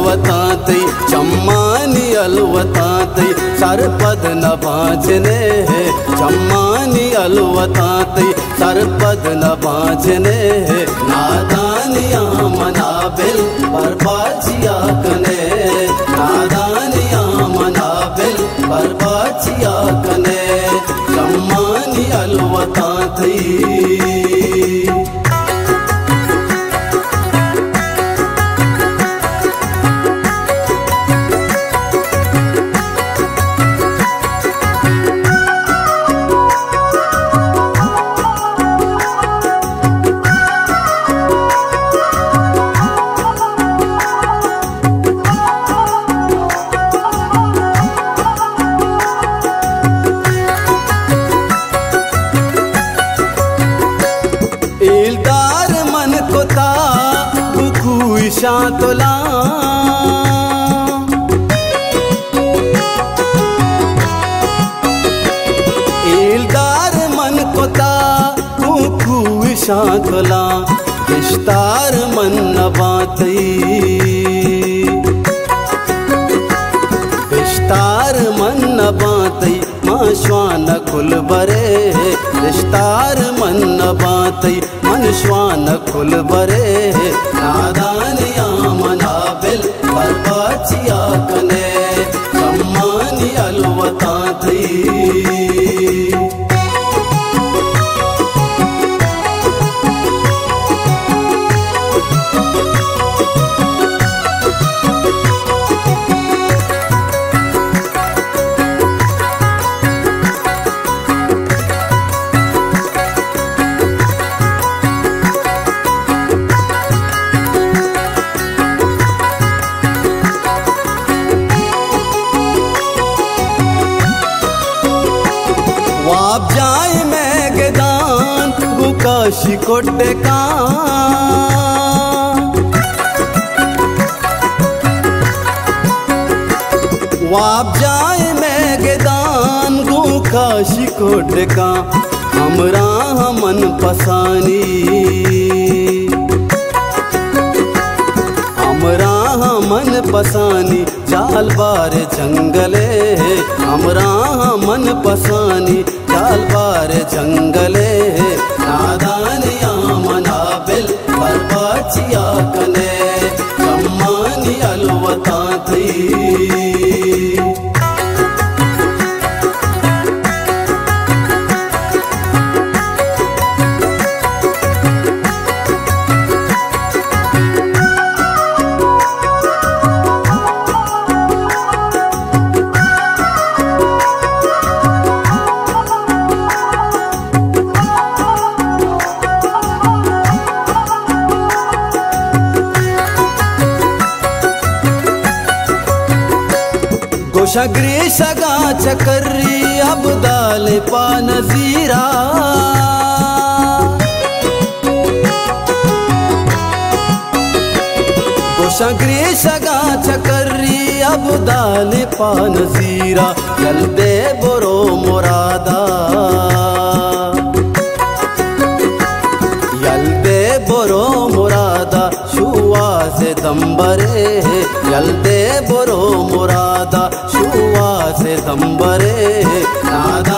अलवताते चम्मानी अलवताते सरपद न बाजने चम्मानी अलवताते सरपद न बाजने नादानिया मनाबिल बर्बाचिया कने नादानिया मनाबिल बर्बाचिया कने चम्मानी अलवताते। इल्दार मन को ता बुकुई शातोला इल्दार मन को ता बुकुई शातोला इश्तार मन न बातई इश्तार मन न बातई माश्वान कुल बरे रिश्तार मन न बातई मनश्वान कुल बरे नादानिया मनाबिल बर्बाचिया कने चम्मानी अलवताते। वाप जाए मैदान गुकाशी कोटे का वाप जाए मैदान गुकाशी कोटे का हमरा मन पसानी हमरा मन पसानी चाल बार जंगले हमरा मन पसानी चाल बार जंगले नादानिया मनाबिल बर्बाचिया कने चम्मानी अलवताते। गोशगरी सगा चकर्री अब्दाल पा नजीरा गोशगरी सगा चकर्री अब्दाल पा नजीरा जल्दे बोरो मुरादा यल्दे बोरो मुरादा शुआ से दम्बरे यल्दे बोरो मुरादा शुआ से दम्बरे नादा